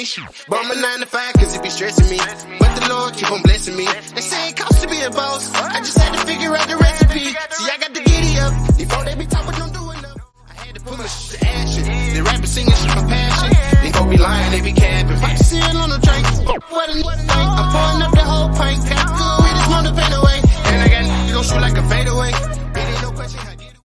But I'm a 9 to 5 cause it be stressing me. But the Lord keep on blessing me.